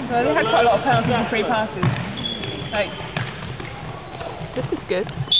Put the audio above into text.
So they had quite a lot of penalties and free passes. Like, this is good.